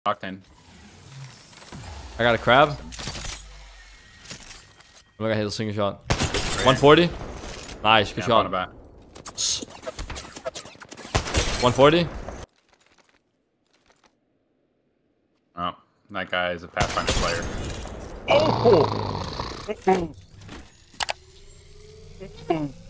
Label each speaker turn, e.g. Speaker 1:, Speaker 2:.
Speaker 1: Octane.
Speaker 2: I got a crab. Look, I hit a single shot. 140. Nice, good shot. 140.
Speaker 1: Oh, that guy is a Pathfinder player.
Speaker 2: Oh!